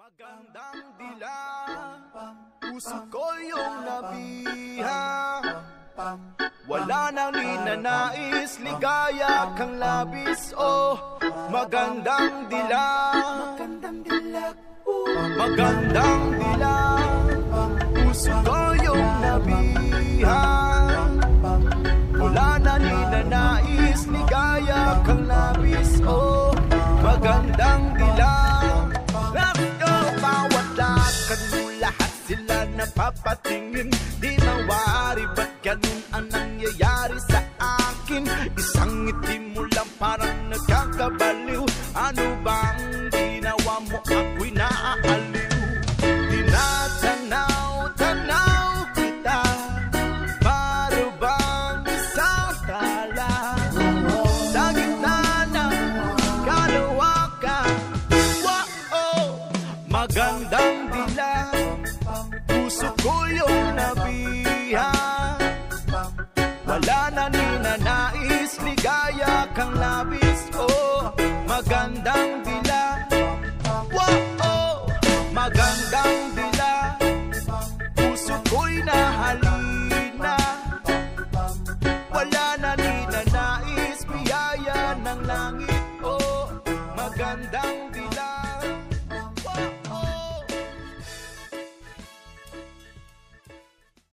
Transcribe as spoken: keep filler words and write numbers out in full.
Magandang dila, puso ko yung nabiha. Wala nang ninanais, ligaya kang labis. Oh, magandang dila, magandang dila, magandang dila, puso ko yung nabiha. Wala nang ninanais, ligaya kang labis. Oh, magandang dila. Lahat sila napapatingin, di mawari ba't ganun ang nangyayari sa akin? Isang ngiti mo lang parang nagkakabaliw. Ano bang ginawa mo? Ako'y naaaliw. Tinatanaw-tanaw kita, para bang isang tala sa gitna ng kalawakan. Wow! Magandang dila, puso ko yung nabiha. Wala na ninanais, ligaya kang labis. Oh, magandang dila. Wow, magandang dila, puso ko'y nahalina. Wala na ninanais, biyaya ng langit. Oh, magandang dila.